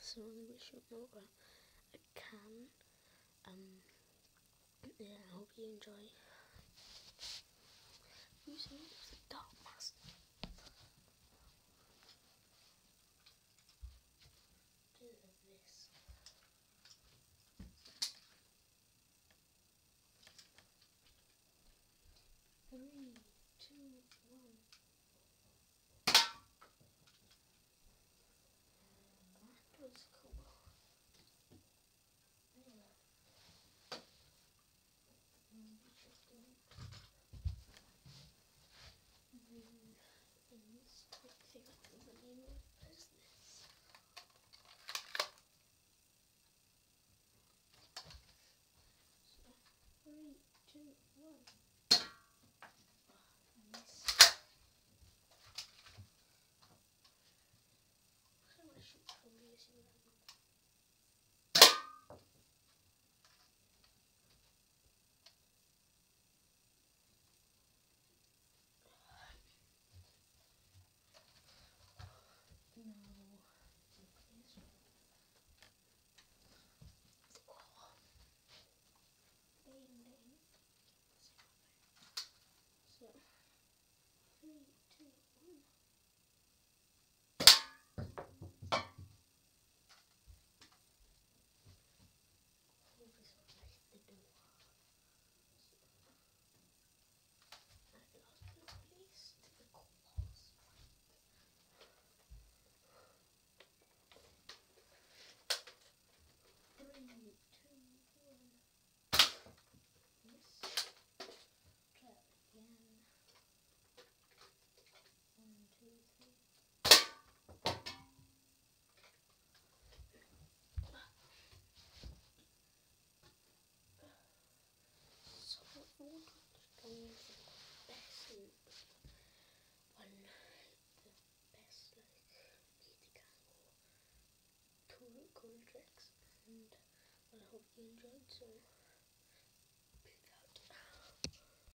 so I'm going to be shooting over a can. Yeah, I hope you enjoy. Using the dark mask. Do this. 3, 2, 1. That was cool. Three, two, one. So, 3, 2, 1. Hold this one like the door. At last but not least, the claws. 3, 2, 1. Yes. Try it again. 1, 2, 3. So all going for the best loop. The best like cool tricks, and I hope you enjoyed. So